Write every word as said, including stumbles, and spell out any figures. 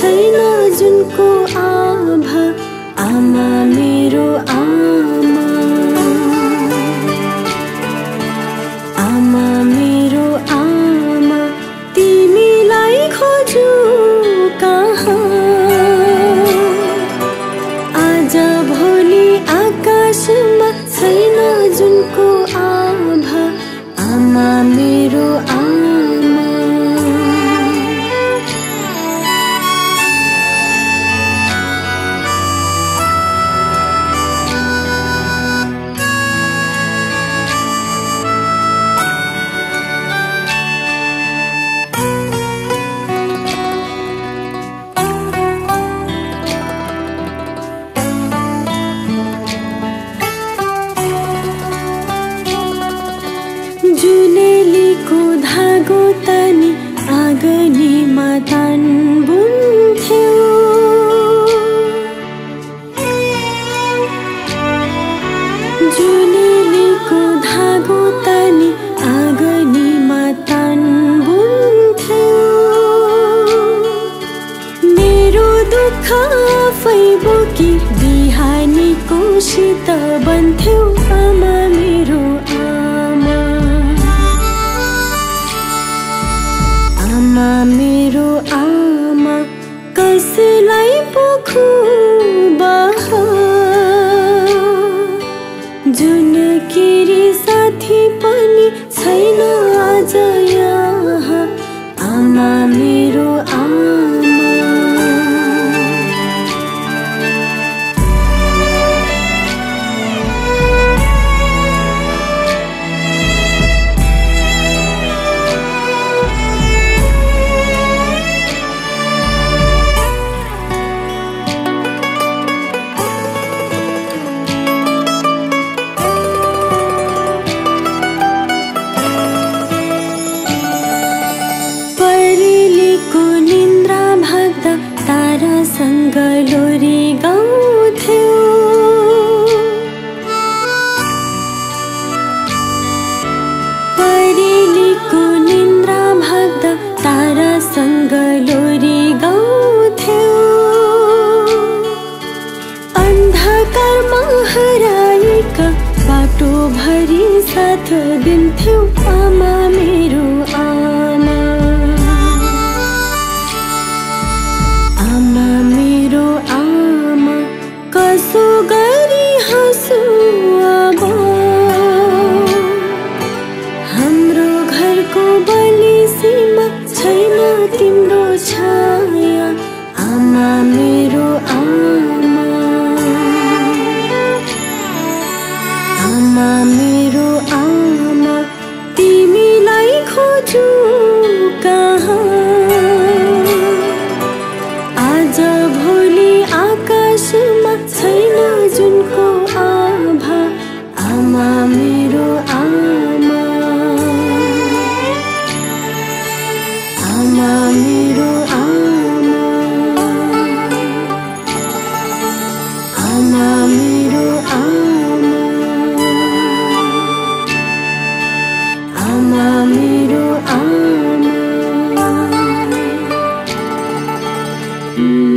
छैन जुनको आभा आमा मेरो आमा आमा मेरो आमा तिमीलाई खोजु कहाँ आज भोलि आकाशमा छैन जुनको आभा आमा मेरो आमा जुनेलीको धागो तनी आगनीमा तान बुन्थ्यो जुनेलीको धागो तनी आगनीमा तान बुन्थ्यो मेरो दुःख आफै बोकी बिहानीको शीत बन्थ्यो आमा मेरो आमा मेरो आमा कसलाई पोखु बहा जुन केरी साथी पनि छैन आज यहाँ आमा मेरो आमा सँग लोरी गाउँथ्यो परेलीको निन्द्रा भाग्दा तारासँग लोरी गाउँथ्यो अन्धकारमा हराएका बाटो भरि साथ दिन्थ्यो आमा मेरो आमा आमा मेरो आमा कसो गरी हाँसु अब हाम्रो घरको बलिसीमा छैन तिम्रो छाया आमा मेरो आमा आमा मेरो आमा तिमीलाई खोजु कहाँ आज भोलि आकाशमा छैन जुनको आभा आमा मेरो आमा आमा मेरो आमा आमा मेरो आमा आमा मेरो आमा